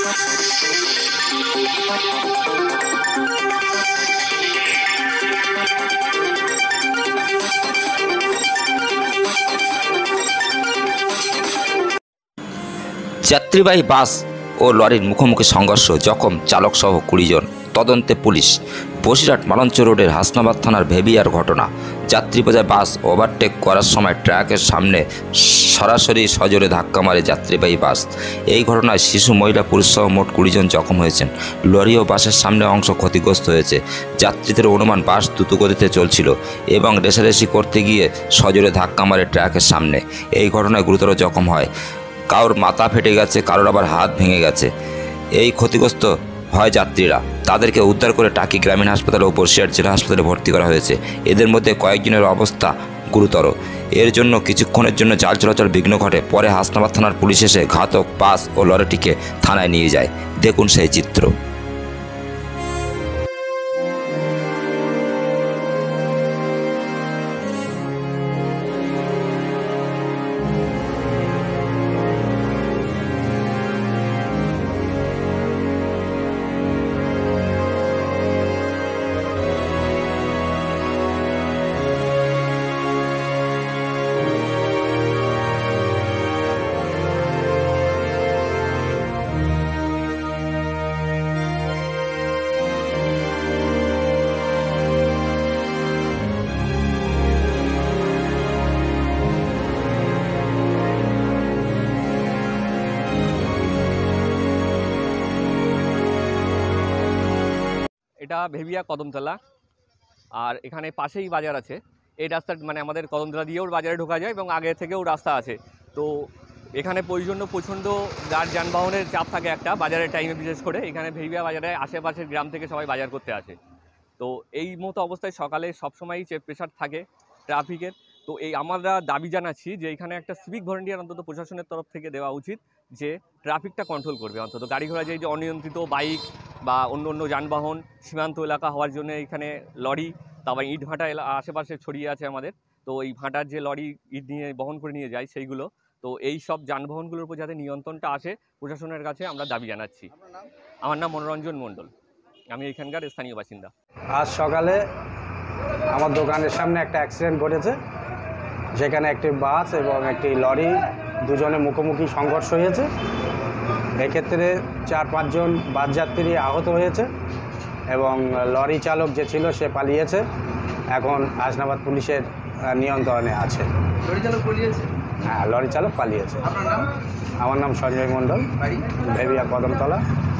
যাত্রীবাহী বাস ও লরির মুখোমুখি সংঘর্ষ, জখম চালক সহ 20 জন, তদন্তে পুলিশ। বসিরহাট মালঞ্চ রোডের হাসনাবাদ থানার ভেবিয়ার ঘটনা। যাত্রী বোঝাই বাস ওভারটেক করার সময় ট্রাকের সামনে সরাসরি সজোরে ধাক্কা মারে যাত্রীবাহী বাস। এই ঘটনায় শিশু, মহিলা, পুরুষ সহ মোট 20 জন জখম হয়েছেন। লরি ও বাসের সামনে অংশ ক্ষতিগ্রস্ত হয়েছে। যাত্রীদের অনুমান বাস দ্রুতগতিতে চলছিল এবং রেষারেষি করতে গিয়ে সজোরে ধাক্কা মারে ট্রাকের সামনে। এই ঘটনায় গুরুতর জখম হয়, কারোর মাথা ফেটে গেছে, কারোর আবার হাত ভেঙে গেছে। এই ক্ষতিগ্রস্ত হয় যাত্রীরা। তাদেরকে উদ্ধার করে টাকি গ্রামীণ হাসপাতাল ও বসিরহাট জেলা হাসপাতালে ভর্তি করা হয়েছে। এদের মধ্যে কয়েকজনের অবস্থা গুরুতর। এর জন্য কিছুক্ষণের জন্য যান চলাচল বিঘ্ন ঘটে। পরে হাসনাবাদ থানার পুলিশ এসে ঘাতক বাস ও লরিটিকে থানায় নিয়ে যায়। দেখুন সেই চিত্র। এটা ভেবিয়া কদমতলা, আর এখানে পাশেই বাজার আছে। এই রাস্তা মানে আমাদের কদমতলা দিয়েও বাজারে ঢোকা যায় এবং আগে থেকেও রাস্তা আছে। তো এখানে প্রচণ্ড যানবাহনের চাপ থাকে একটা বাজারের টাইমে, বিশেষ করে এখানে ভেবিয়া বাজারে আশেপাশের গ্রাম থেকে সবাই বাজার করতে আসে। তো এই মতো অবস্থায় সকালে সবসময়ই প্রেশার থাকে ট্রাফিকের। তো আমরা দাবি জানাচ্ছি যে এখানে একটা সিভিক ভলেন্টিয়ার অন্তত প্রশাসনের তরফ থেকে দেওয়া উচিত, যে ট্রাফিকটা কন্ট্রোল করবে। অন্তত গাড়ি ঘোড়া যে অনিয়ন্ত্রিত বাইক বা অন্য যানবাহন সীমান্ত এলাকা হওয়ার জন্য এখানে লরি, তারপর ইট ভাটা আশেপাশে ছড়িয়ে আছে আমাদের। তো এই ভাটার যে লরি ইট নিয়ে বহন করে নিয়ে যায় সেইগুলো, তো এই সব যানবাহনগুলোর উপর যাতে নিয়ন্ত্রণটা আসে প্রশাসনের কাছে আমরা দাবি জানাচ্ছি। আমার নাম মনোরঞ্জন মণ্ডল, আমি এখানকার স্থানীয় বাসিন্দা। আজ সকালে আমার দোকানের সামনে একটা অ্যাক্সিডেন্ট ঘটেছে, যেখানে একটি বাস এবং একটি লরি দুজনে মুখোমুখি সংঘর্ষ হয়েছে। এক্ষেত্রে 4-5 জন বাস যাত্রী আহত হয়েছে এবং লরি চালক যে ছিল সে পালিয়েছে। এখন হাসনাবাদ পুলিশের নিয়ন্ত্রণে আছে। লরি চালক পালিয়েছে? হ্যাঁ, লরি চালক পালিয়েছে। আপনার নাম? আমার নাম সঞ্জয় মণ্ডল, ভেবিয়া কদমতলা।